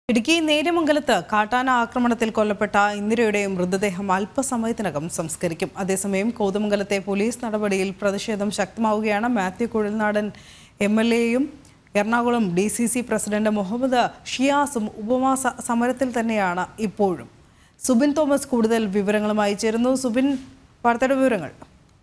ഇടുക്കി നേര്യമംഗലത്ത് കാട്ടാന ആക്രമണത്തിൽ കൊല്ലപ്പെട്ട ഇന്ദിരയുടെ മൃതദേഹം അല്പസമയത്തിനകം സംസ്കരിക്കും. അതേസമയം കോതമംഗലത്തെ പോലീസ് നടപടിയിൽ പ്രതിഷേധം ശക്തമാവുകയാണ്. മാത്യു കുഴൽനാടൻ MLA-യും എറണാകുളം DCC പ്രസിഡന്റ് മുഹമ്മദ് ഷിയാസും ഉപവാസ സമരത്തിൽ തന്നെയാണ് ഇപ്പോഴും. സുബിൻ തോമസ് കൂടുതൽ വിവരങ്ങളുമായി ചേരുന്നു. സുബിൻ, വാർത്തയുടെ വിവരങ്ങൾ.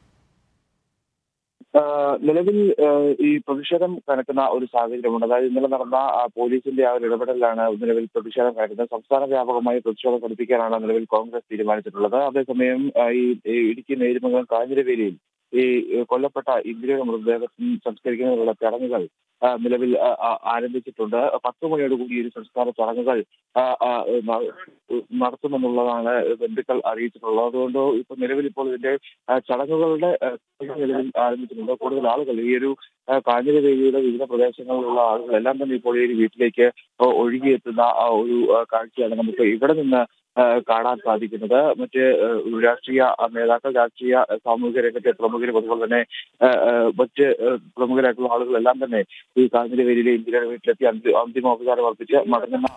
നിലവിൽ ഈ പ്രതിഷേധം കനക്കുന്ന ഒരു സാഹചര്യമുണ്ട്. അതായത് ഇന്നലെ നടന്ന പോലീസിന്റെ ആ ഒരു ഇടപെടലാണ് നിലവിൽ പ്രതിഷേധം കനക്കുന്നത്. സംസ്ഥാന വ്യാപകമായി പ്രതിഷേധം ഘടിപ്പിക്കാനാണ് നിലവിൽ കോൺഗ്രസ് തീരുമാനിച്ചിട്ടുള്ളത്. അതേസമയം ഈ ഇടുക്കി നേര്യമംഗലം കാഞ്ഞിരവേലിയിൽ ഈ കൊല്ലപ്പെട്ട ഇന്ദിരയുടെ മൃതദേഹം സംസ്കരിക്കുന്നതിനുള്ള ചടങ്ങുകൾ നിലവിൽ ആരംഭിച്ചിട്ടുണ്ട്. 10 മണിയോടുകൂടി ഈ സംസ്കാര ചടങ്ങുകൾ നടത്തുമെന്നുള്ളതാണ് ബന്ധുക്കൾ അറിയിച്ചിട്ടുള്ളത്. അതുകൊണ്ട് ഇപ്പൊ നിലവിൽ ഇപ്പോൾ ഇതിന്റെ ചടങ്ങുകളുടെ നിലവിൽ ആരംഭിച്ചിട്ടുണ്ട്. കൂടുതൽ ആളുകൾ ഈ ഒരു കാഞ്ഞിരവേലിയുടെ വിവിധ പ്രദേശങ്ങളിലുള്ള ആളുകളെല്ലാം തന്നെ ഇപ്പോൾ ഈ ഒരു വീട്ടിലേക്ക് ഒഴുകിയെത്തുന്ന ഒരു കാഴ്ചയാണ് നമുക്ക് ഇവിടെ നിന്ന് കാണാൻ സാധിക്കുന്നത്. മറ്റ് രാഷ്ട്രീയ നേതാക്കൾ, രാഷ്ട്രീയ സാമൂഹിക രംഗത്തെ പ്രമുഖരും അതുപോലെ തന്നെ മറ്റ് പ്രമുഖരായിട്ടുള്ള ആളുകളെല്ലാം തന്നെ ഈ കാഞ്ഞിരവേലിയിലെ ഇന്ദിരയുടെ വീട്ടിലെത്തി അന്തിമോപചാരം അർപ്പിച്ച് മടങ്ങുന്ന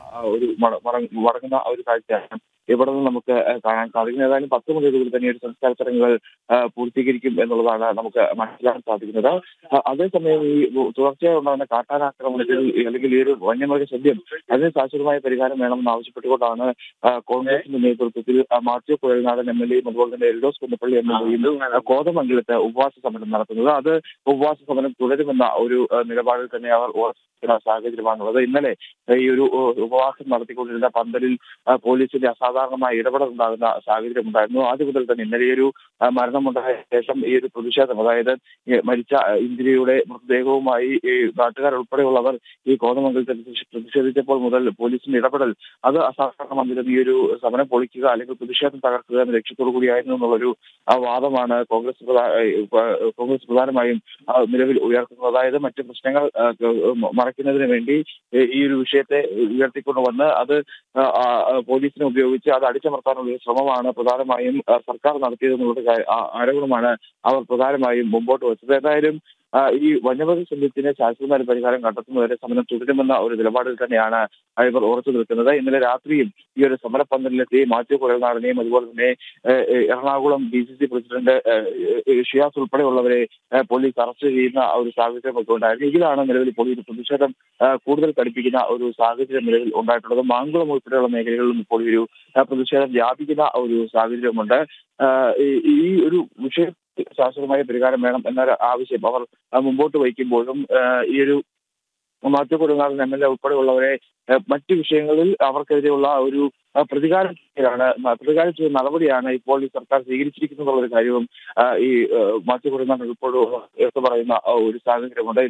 ഒരു കാഴ്ചയാണ് ഇവിടെ നിന്ന് നമുക്ക് കാണാൻ സാധിക്കുന്നത്. ഏതായാലും 10 മണിയോടുകൂടി തന്നെ ഒരു സംസ്കാര ചടങ്ങുകൾ പൂർത്തീകരിക്കും എന്നുള്ളതാണ് നമുക്ക് മനസ്സിലാക്കാൻ സാധിക്കുന്നത്. അതേസമയം ഈ തുടർച്ചയായി ഉണ്ടാകുന്ന കാട്ടാനാക്രമണത്തിൽ അല്ലെങ്കിൽ ഈ ഒരു വന്യമൃഗ ശല്യം അതിന് ശാശ്വതമായ പരിഹാരം വേണമെന്ന് ആവശ്യപ്പെട്ടുകൊണ്ടാണ് കോൺഗ്രസിന്റെ നേതൃത്വത്തിൽ മാത്യു കുഴൽനാടൻ MLA-യും അതുപോലെ തന്നെ എൽഡോസ് കുന്നപ്പള്ളി MLA-യും കോതമംഗലത്ത് ഉപവാസ സമരം നടത്തുന്നത്. അത് ഉപവാസ സമരം തുടരുമെന്ന ഒരു നിലപാടിൽ തന്നെ അവർ സാഹചര്യമാണുള്ളത്. ഇന്നലെ ഈ ഒരു ഉപവാസം നടത്തിക്കൊണ്ടിരുന്ന പന്തലിൽ പോലീസിന്റെ അസാധാരണമായ ഇടപെടൽ ഉണ്ടാകുന്ന സാഹചര്യം ഉണ്ടായിരുന്നു. ആദ്യം മുതൽ തന്നെ ഇന്നലെ ഒരു മരണമുണ്ടായ ശേഷം ഈ ഒരു പ്രതിഷേധം, അതായത് മരിച്ച ഇന്ദിരയുടെ മൃതദേഹവുമായി ഈ നാട്ടുകാരുൾപ്പെടെയുള്ളവർ ഈ കോതമംഗലത്തിൽ പ്രതിഷേധിച്ചപ്പോൾ മുതൽ പോലീസിന്റെ ഇടപെടൽ അത് അസാധാരണമായിരുന്നു. ഈ ഒരു സമരം പൊളിക്കുക അല്ലെങ്കിൽ പ്രതിഷേധം തകർക്കുക എന്ന ലക്ഷ്യത്തോടു കൂടിയായിരുന്നു എന്നുള്ളൊരു വാദമാണ് കോൺഗ്രസ് പ്രധാനമായും നിലവിൽ ഉയർത്തുന്നത്. അതായത് മറ്റ് പ്രശ്നങ്ങൾ മറയ്ക്കുന്നതിന് വേണ്ടി ഈ ഒരു വിഷയത്തെ ഉയർത്തിക്കൊണ്ടുവന്ന് അത് പോലീസിനെ ഉപയോഗിച്ച് അത് അടിച്ചമർത്താനുള്ള ഒരു ശ്രമമാണ് പ്രധാനമായും സർക്കാർ നടത്തിയതെന്നുള്ള ആരോപണമാണ് അവർ പ്രധാനമായും മുമ്പോട്ട് വെച്ചത്. ഏതായാലും ഈ വന്യമൃഗ ശല്യത്തിന് ശാശ്വതമായ പരിഹാരം കണ്ടെത്തുന്നവരെ സമരം തുടരുമെന്ന ഒരു നിലപാടിൽ തന്നെയാണ് ഇവർ ഉറച്ചു നിൽക്കുന്നത്. ഇന്നലെ രാത്രിയും ഈ ഒരു സമരപന്തലിലെത്തി മാത്യു കുഴൽനാടനെയും അതുപോലെ തന്നെ എറണാകുളം DCC പ്രസിഡന്റ് ഷിയാസ് ഉൾപ്പെടെയുള്ളവരെ പോലീസ് അറസ്റ്റ് ചെയ്യുന്ന ഒരു സാഹചര്യമൊക്കെ ഉണ്ടായിരുന്നു. ഇതിലാണ് നിലവിൽ ഇപ്പോൾ ഈ പ്രതിഷേധം കൂടുതൽ കടുപ്പിക്കുന്ന ഒരു സാഹചര്യം നിലവിൽ ഉണ്ടായിട്ടുള്ളത്. മാങ്കുളം ഉൾപ്പെടെയുള്ള മേഖലകളിലും ഇപ്പോൾ ഈ ഒരു പ്രതിഷേധം വ്യാപിക്കുന്ന ഒരു സാഹചര്യമുണ്ട്. ഈ ഒരു വിഷയം ശാശ്വതമായ പരിഹാരം വേണം എന്നൊരു ആവശ്യം അവർ മുമ്പോട്ട് വയ്ക്കുമ്പോഴും ഈ ഒരു മാത്യു കുഴൽനാടൻ MLA ഉൾപ്പെടെയുള്ളവരെ മറ്റു വിഷയങ്ങളിൽ അവർക്കെതിരെയുള്ള ഒരു പ്രതികാരം ചെയ്ത നടപടിയാണ് ഇപ്പോൾ ഈ സർക്കാർ സ്വീകരിച്ചിരിക്കുന്നുള്ള ഒരു കാര്യവും ഈ മാത്യു കുഴൽനാടൻ ഉൾപ്പെടെ എടുത്തു പറയുന്ന ഒരു സാഹചര്യമുണ്ട്.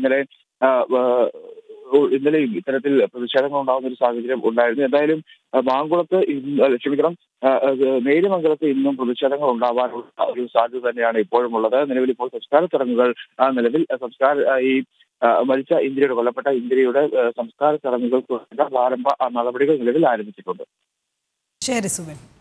ഇന്നലെയും ഇത്തരത്തിൽ പ്രതിഷേധങ്ങൾ ഉണ്ടാകുന്ന ഒരു സാഹചര്യം ഉണ്ടായിരുന്നു. എന്തായാലും നേര്യമംഗലത്ത് ഇന്നും പ്രതിഷേധങ്ങൾ ഉണ്ടാവാനുള്ള ഒരു സാധ്യത തന്നെയാണ് ഇപ്പോഴും ഉള്ളത്. നിലവിൽ ഇപ്പോൾ സംസ്കാര ചടങ്ങുകൾ ഈ മരിച്ച കൊല്ലപ്പെട്ട ഇന്ദിരയുടെ സംസ്കാര ചടങ്ങുകൾക്ക് പ്രാരംഭ നടപടികൾ നിലവിൽ ആരംഭിച്ചിട്ടുണ്ട്. ശരി സുബിൻ.